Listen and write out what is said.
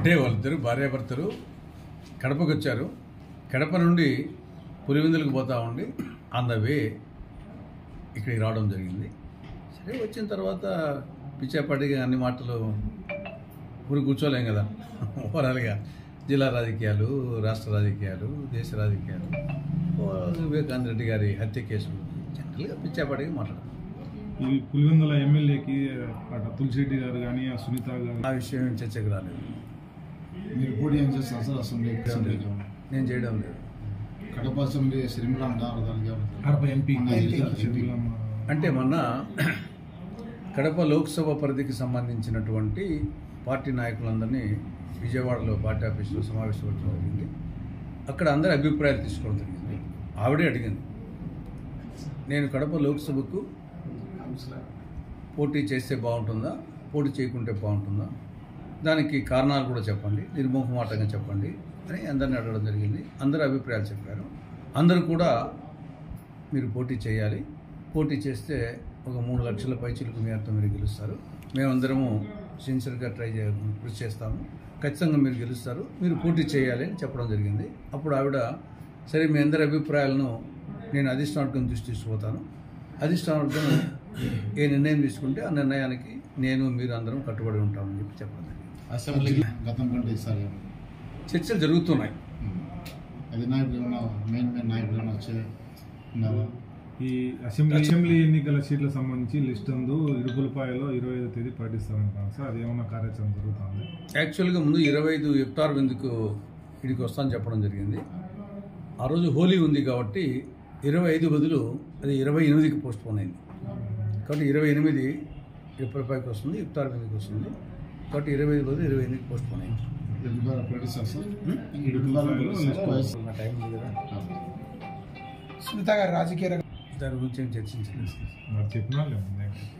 అంటే వాళ్ళిద్దరు భార్యాభర్తలు కడపకు వచ్చారు. కడప నుండి పులివెందులకు పోతా ఉండి ఆన్ ద వే ఇక్కడికి రావడం జరిగింది. సరే వచ్చిన తర్వాత పిచ్చాపాటిగా అన్ని మాటలు ఊరు కూర్చోలేం కదా. ఓవరాల్గా జిల్లా రాజకీయాలు, రాష్ట్ర రాజకీయాలు, దేశ రాజకీయాలు, వివేకానంద రెడ్డి గారి హత్య కేసు జనరల్గా పిచ్చాపాటిగా మాట్లాడారు. ఈ పులివెందుల ఎమ్మెల్యేకి అటు తులసిరెడ్డి గారు కానీ సునీత గారు ఆ విషయం చర్చకు రాలేదు. మీరు పోటీ ఏం చేస్తారు సార్? అసెంబ్లీ నేను చేయడం లేదు. కడప అసెంబ్లీ శ్రీమల కడప ఎంపీ అంటే మొన్న కడప లోక్సభ పరిధికి సంబంధించినటువంటి పార్టీ నాయకులందరినీ విజయవాడలో పార్టీ ఆఫీసులో సమావేశపరచడం జరిగింది. అక్కడ అందరి అభిప్రాయాలు తీసుకోవడం జరిగింది. ఆవిడే అడిగింది, నేను కడప లోక్సభకు పోటీ చేస్తే బాగుంటుందా, పోటీ చేయకుంటే బాగుంటుందా, దానికి కారణాలు కూడా చెప్పండి, నిర్మోహమాటంగా చెప్పండి అని అందరిని అడగడం జరిగింది. అందరి అభిప్రాయాలు చెప్పారు. అందరూ కూడా మీరు పోటీ చేయాలి, పోటీ చేస్తే ఒక 3 లక్షల పైచిలకు మేరతో మీరు గెలుస్తారు, మేమందరము సిన్సియర్గా కృషి చేస్తాము, ఖచ్చితంగా మీరు గెలుస్తారు, మీరు పోటీ చేయాలి అని చెప్పడం జరిగింది. అప్పుడు ఆవిడ సరే మీ అందరి అభిప్రాయాలను నేను అధిష్టానం దృష్టి తీసుకుపోతాను, అధిష్టానం ఏ నిర్ణయం తీసుకుంటే ఆ నిర్ణయానికి నేను మీరు అందరం కట్టుబడి ఉంటామని చెప్పడం జరిగింది. అసెంబ్లీ గతం కంటే ఈసారి చర్చలు జరుగుతున్నాయి. అధినాయకులు ఏమన్నా మెయిన్ నాయకులు ఏమన్నా వచ్చే ఈ అసెంబ్లీ ఎన్నికల సీట్లకు సంబంధించి లిస్ట్ అందు ఇరుపులపాయలో 25వ తేదీ ప్రకటిస్తారంటారు సార్, అది ఏమన్నా కార్యాచరణ జరుగుతుంది? యాక్చువల్గా ముందు 25 ఇఫ్తార్ విందుకు ఇక్కడికి వస్తానని చెప్పడం జరిగింది. ఆ రోజు హోలీ ఉంది కాబట్టి 25 బదులు అది 28కి పోస్ట్ పోన్ అయింది. కాబట్టి 28 ఇరుపులపాయకి వస్తుంది, ఇఫ్తార్ విందుకు వస్తుంది. కాబట్టి 25 బదులు 28కి పోస్ట్ పోన్ అయింది. ప్రకటిస్తారు సార్. నా టైం ఉంది కదా. సునీత గారు రాజకీయ దాని గురించి ఏం చర్చించలేదు. మరి చెప్పినా లేదు.